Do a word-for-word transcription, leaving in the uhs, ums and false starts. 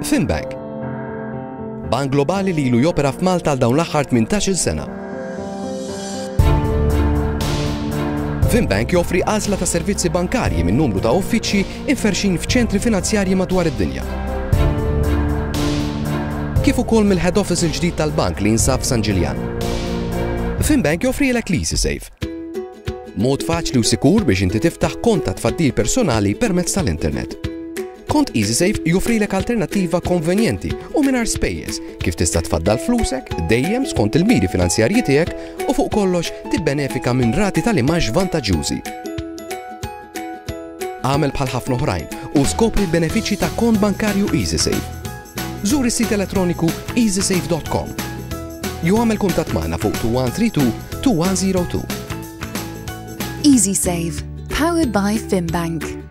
FIMBank, bank globali li ilu jopera f'Malta għal dawn l-aħħar tmintax-il sena. FIMBank joffri għażla ta' servizzi bankarji minn numru ta' uffiċċji inferxin f'ċentri finanzjarji madwar id-dinja. Kif ukoll mill-head office il-ġdid tal-bank li jinsab f'San Ġiljan. FIMBank joffrilek l-Easisave. Mod faċli u sikur biex inti tiftaħ kont ta' tfaddil personali permezz tal-internet. Kont Easisave joffrilek alternattiva konvenjenti u mingħajr spejjeż kif tista' tfaddal flusek dejjem skont il-miri finanzjarji tiegħek u fuq kollox tibbenefika minn rati tal-imaġġ vantaġġjużi. Għamel bħal ħafna oħrajn u skopri l-benefiċċji ta' kont bankarju Easisave. Żur is-sit elettroniku easisave dot com. Jew għamel kuntatt magħna fuq two one three two two one zero two. Easisave, powered by FIMBank.